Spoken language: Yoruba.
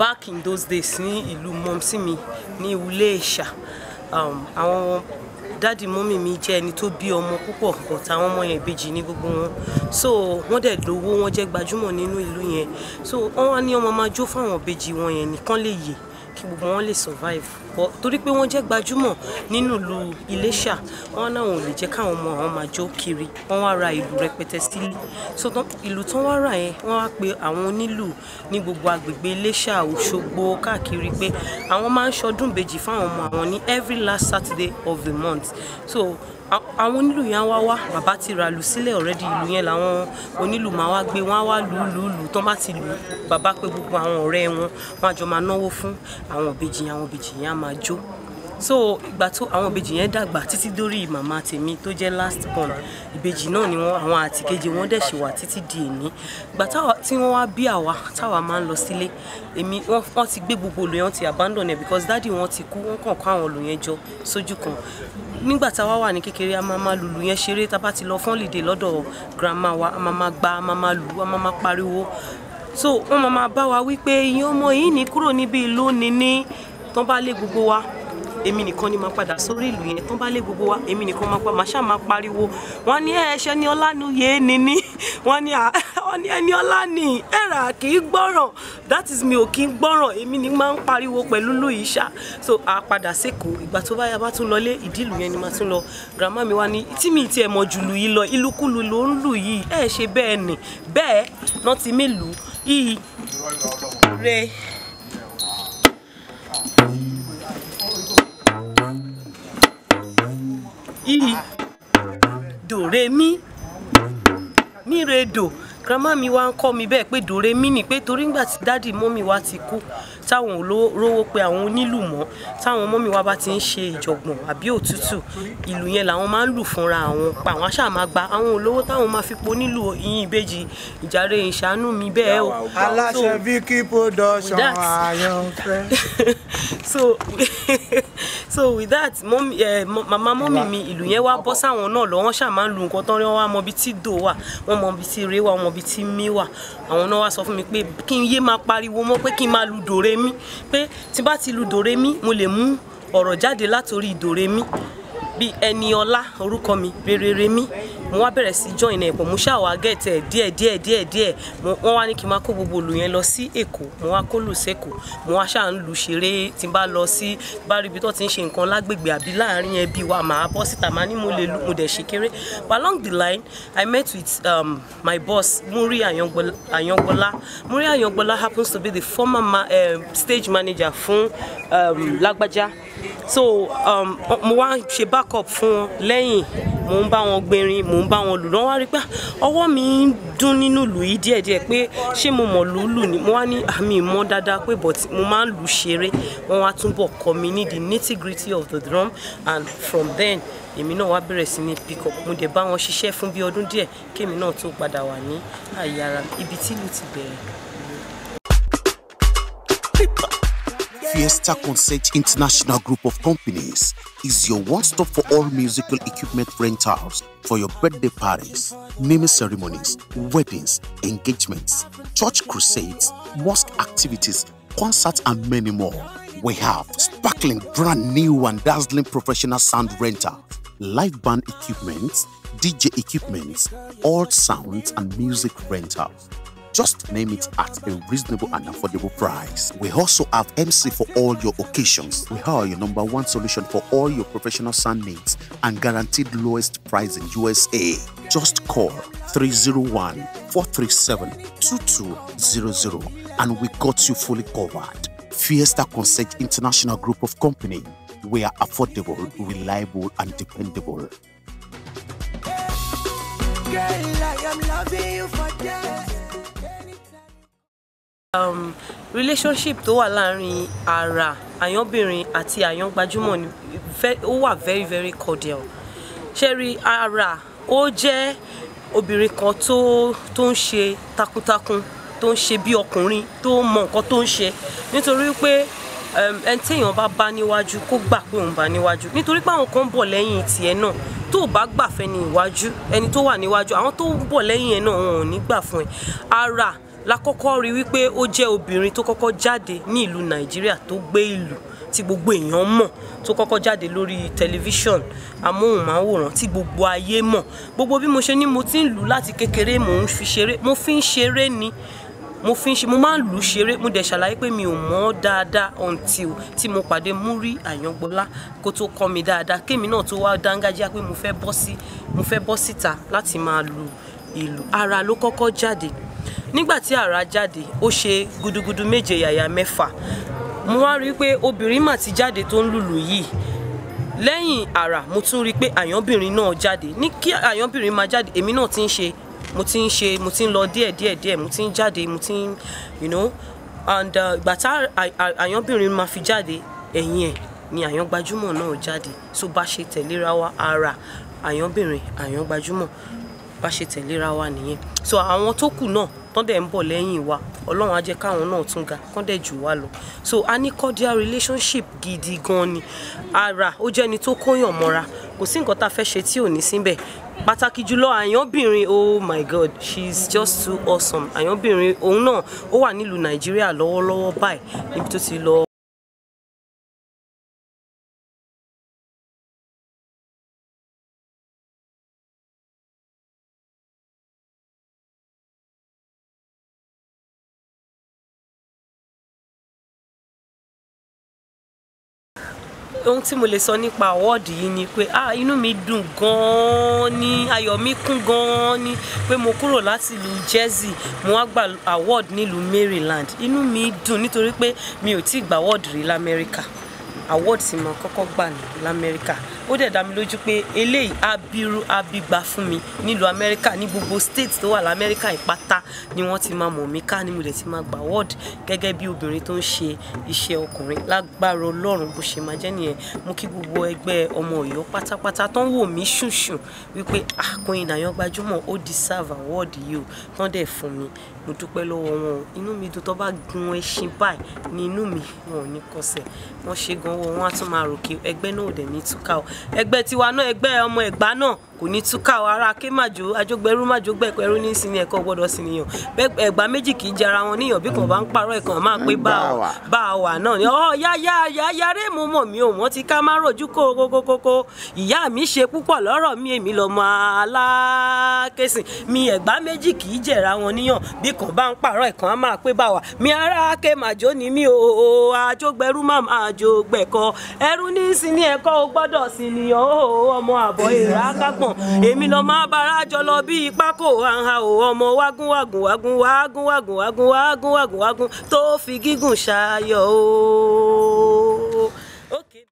back in those days ní ìlú mọ́mísí mi ní Ilé-Ìṣà àwọn dáàdì mọ́mì mi jẹ́ ẹni tó bí ọmọ púpọ̀ but àwọn ọmọ yẹn ìbejì ní gbogbo wọn so wọ́n dẹ̀ lówó wọ́n jẹ́ gbajúmọ̀ nínú ìlú yẹn so wọ́n wá ní ọmọ máa jó fáwọn ìbejì wọn yẹn nìkan lè yè kí gbogbo wọn lè survive but torí pé wọ́n jẹ́ gbajúmọ̀ nínú ìlú Iléṣà wọ́n náà ò lè jẹ́ káwọn ọmọ àwọn máa jó kiri wọ́n wá ra ìlú rẹpẹtẹ sílé so ìlú tán wá rà yẹn wọ́n wá pe àwọn onílù ní gbogbo agbègbè Iléṣà Òṣogbo káàkiri pé àwọn máa ń ṣọdún ìbejì fáwọn ọmọ àwọn ní every last Saturday of the month so àwọn onílù yẹn wá bàbá ti ra lù sílẹ̀ already ìlú yẹn làwọn onílù máa wá gbé wọn wá lù tán bá ti lù bàbá pé gbogbo àwọn ọ̀rẹ́ wọn àjọ máa náwó fún àwọn ìbejì yẹn á máa jó so ìgbà tó àwọn ìbejì yẹn dàgbà títí dórí màmá tèmi tó jẹ́ last born ìbejì náà ni wọ́n àwọn àtìkejì wọn dẹ̀ ṣì wà títí di èní ìgbà tí wọ́n wá bí àwa táwa máa ń lọ sílé èmi wọ́n ti gbé gbogbo olù yẹn ti abandon ẹ̀ because daddy wọn ti kú wọ́n kàn kó àwọn olù yẹn jọ sójú kan nígbà táwa wà ní kékeré a máa lùlù yẹn ṣeré tá bá ti lọ fún holiday lọ́dọ̀ grandma wa a máa gbá a máa lù a máa pariwo so wọ́n máa bá wa wípé ìyẹn ọmọ yìí ní kúrò níbi ìlú ní tán bá lé gbogbo wa èmi nìkan ni máa padà sórí ìlú yẹn tán bá lé gbogbo wa èmi nìkan máa ṣáà máa pariwo wọ́n ní ẹ̀ṣẹ̀ ni Ọláníyè ní wọ́n ní ẹni ọlá ni ẹ̀rà kì í gbọ́ràn that is mi ò kì í gbọ́ràn èmi ni máa ń pariwo pẹ̀lú lóyìí ṣá so a padà sẹ́kọ̀ọ́ ìgbà tó bá yá bá tún lọlé ìdílù yẹn ni máa tún lọ grandma mi wá ní tí mi tiẹ̀ mọ̀ jùlù yìí lọ ìlúkulù ló ń lù yìí ẹ̀ ṣe bẹ́ẹ̀ ni bẹ́ẹ̀ náà ti mí lù yìí re. I do re mi re do grandma mi wá ń kọ́ mi bẹ́ẹ̀ pé do re mi ni pé torí ńgbà tí daddy mọ́mì wa ti kú táwọn rówó pé àwọn onílù mọ́ táwọn mọ́mì wa bá ti ń ṣe ìjọ̀gbọ̀n àbí òtútù ìlú yẹn làwọn máa ń lù fúnra àwọn pa àwọn àṣà máa gba àwọn olówó táwọn máa fi po nílù ìyìn ìbejì ìjàre ìṣàánú mi bẹ́ẹ̀ o. aláṣẹ Vicky production àyànfẹ́. so with that mama mọ́mì mi ìlú yẹn wá bọ́ sáwọn náà lọ wọ́n ṣáà máa ń lu nǹkan tán rí wọ́n wá mọ ibi tí dò wà wọ́n mọ ibi tí re wà wọ́n mọ ibi tí mi wà àwọn náà wá sọ fún mi pé kí n yé máa pariwo mọ́ pé kí n máa lu dòre mi pé tí bá ti lu dòre mi mo lè mú ọ̀rọ̀ jáde látòrí dòre mi bí Ẹniọlá orúkọ mi rere mi mo wá bẹ̀rẹ̀ sí join ẹ̀ pọ̀ mo ṣàwà gẹ̀tẹ̀ díẹ̀ wọ́n wá ní kí n máa kó gbogbo olù yẹn lọ sí Èkó mo wá kó lù sẹ́kọ̀ọ́ mo wá ṣáà ń lu ṣeré tí n bá lọ sí bá rí ibi tó ti ń ṣe nǹkan lágbègbè àbí láàrin ẹbí wa màá bọ́ síta màá ní mo lè lu mo dẹ̀ ṣe kéré but along the line I met with my boss Muri Ayangbola. Muri Ayangbola happens to be the former stage manager fún Lágbájá so mo wá ṣe backup fún wọn lẹ́yìn mo ń bá wọn gbẹ̀rin mo ń bá wọn lù lọ́wọ́ wá rí pé ọwọ́ mi ń dún nínú lù yìí díẹ̀díẹ̀ pé ṣé mo mọ̀ lù ni mo wá ní àmì ìmọ̀ dáadáa pé but mo máa ń lù ṣeré wọ́n wá túbọ̀ kọ́ mi ní the nitty-gritty of the drum and from then èmi náà wá bẹ̀rẹ̀ sí ní pick up mo dẹ̀ bá wọn ṣiṣẹ́ fún bí ọdún díẹ̀ kémi náà tó padà wà ní àyè ara ibi tí ìlú ti bẹ̀rẹ̀. Fiesta Concert International Group of Companies is your one-stop for all musical equipment rentals for your birthday parties, naming ceremonies, weddings, engagements, church crusades, mosque activities, concerts, and many more. We have sparkling, brand new and dazzling professional sound rentals, live band equipment, DJ equipment, all sounds and music rentals. Just name it at a reasonable and affordable price. We also have MC for all your occasions. We are your #1 solution for all your professional sound needs and guaranteed lowest price in USA. Just call 301-437-2200 and we got you fully covered. Fiesta Concert International Group of Company. We are affordable, reliable, and dependable. Girl, I am loving you for that. Relationship tó wà láàrin ara àyànbìnrin àti àyàngbajúmọ̀ ni ó wà very very cordial. Ṣẹ́rí ara ó jẹ́ obìnrin kan tó ń ṣe takuntakun tó ń ṣe bí ọkùnrin tó mọ nǹkan tó ń ṣe nítorí pé ẹni téèyàn bá níwájú kó gbà pé òun bá níwájú nítorí pé àwọn kan bọ̀ lẹ́yìn tiẹ̀ náà tó bá gbà fẹ́ ní iwájú ẹni tó wà níwájú àwọn tó bọ̀ lẹ́yìn ẹ̀ náà wọn ò ní gbà fún ẹ. Ara la kọ́kọ́ rí wípé ó jẹ́ obìnrin tó kọ́kọ́ jáde ní ìlú Nàìjíríà tó gbé ìlú tí gbogbo èèyàn mọ̀, tó kọ́kọ́ jáde lórí tẹlifíṣọ̀n amóhùnmáwòrán tí gbogbo ayé mọ̀. Gbogbo bí mo ṣe ní mo ti ń lù láti kékeré, mo ń fi ṣeré, mo fi ń ṣeré ni, mo máa ń lù ṣeré. Mo dẹ̀ ṣàlàyé pé mi ò mọ̀ dáadáa until tí mo pàdé Múrí Àyàngbọ́lá kó tó kọ́ mi dáadáa, kémi náà tó wá dángájíá pé mo fẹ́ bọ́ síta láti máa lu ìlù. Ara ló kọ́kọ́ jáde. Nígbà tí ara jáde, ó ṣe gudugudu méje yàyà mẹ́fà. Mo wá rí pé obìnrin mà ti jáde tó ń lùlù yìí. Lẹ́yìn ara, mo tún rí pé àyànbìnrin náà jáde. Ní kí àyànbìnrin máa jáde, èmi náà ti ń lọ díẹ̀, mo ti ń jáde, mo ti ń, you know, and ìgbà tá àyànbìnrin máa fi jáde, ẹ̀yìn ẹ̀ ni Àyàngbájúmọ̀ náà jáde. So bá ṣe tẹ̀léra wa, ara àyànbìnrin Àyàngbájúmọ̀ bá ṣe tẹ̀léra wa nìyẹn. So àwọn tó kù náà tán dẹ̀ ń bọ̀ lẹ́yìn wa, Ọlọ́run á jẹ́ káwọn náà tún ga, kán dẹ̀ jù wá lọ. So a ní cordial relationship gidi gan ni. Ara ó jẹ́ ẹni tó kóyàn mọ́ra, kò sí nǹkan tá fẹ́ ṣe tí ò ní síbẹ̀. Pàtàkì jùlọ àyànbìnrin, oh my God, she's just too awesome. Àyànbìnrin òun náà ó wà nílùú Nàìjíríà lọ́wọ́lọ́wọ́ báyìí níbi tó ti lọ. Ohun tí mo lè sọ nípa award yìí ni pé inú mi dùn gan-an ni, ayọ̀ mi kún gan-an ni pé mo kúrò láti ìlú Jersey, mo wá gba award nílùú Maryland. Inú mi dùn nítorí pé mi ò tí gba award rí l'Amẹ́ríkà. Award tí mo kọ́kọ́ gbà ní l'Amẹ́ríkà. Ó dẹ̀ dá mi lójú pé eléyìí abigba fún mi nílùú Amẹ́ríkà, ní gbogbo state tó wà l'Amẹ́ríkà ìpátá ni wọ́n ti máa mọ̀ mí ká, ni mo dẹ̀ ti máa gba award gẹ́gẹ́ bí obìnrin tó ń ṣe iṣẹ́ ọkùnrin. Lágbára Ọlọ́run bó ṣe máa jẹ́ nìyẹn. Mo kí gbogbo ẹgbẹ́ ọmọ Ọ̀yọ́ pátápátá tán wò mí ṣùṣù wípé Queen Àyàngbájúmọ̀ ó deserve award yìí o, tán dẹ̀ fún mi. Mo dúpẹ́ lọ́wọ́ wọn. Inú mi dùn tó bá gun ẹṣin báyìí ní inú mi, wọn ò ní kọsẹ̀. Wọ́n ṣe gan wọn á tún máa ròkè. Ẹgbẹ́ náà ò dẹ̀ ní túká o. Ẹgbẹ́ tiwa náà, ẹgbẹ́ ọmọ Ẹ̀gbá náà kò ní túká o. Ara ké màjò, àjọgbẹrú màjọgbẹ̀kọ ẹrú ní sinmi ẹ̀kọ́ gbọ́dọ̀ sí nìyàn. Ẹ̀gbá méjì kì í jẹ ara wọn níyàn, bí kan bá ń parọ́ ẹ̀kan máa pé bá wà náà ni. Yáyáré mo mọ̀ mi ò wọ́n ti ká má rojú kókókókó. Ìyá mi ṣe púpọ̀ lọ́rọ̀ mi, èmi lọ́mọ alákẹ́sìn. Mi Ẹ̀gbá méjì kì í jẹ̀ra wọn níyàn, bí kan bá ń parọ́ ẹ̀kan á máa pé bá wà. Mi ara ké màjò ni mi o, àjọgbẹrú máa àjọgbẹ̀kọ ẹrú ní sinmi ẹ̀kọ́ o gbọ́dọ̀ sí nìyàn o, ọmọ àbọ̀ ìrà kápọ̀n. Èmi lọ máa bára jọ lọ bí pákó àhà o, ọmọ wágún tó fi gígùn ṣayọ̀ o.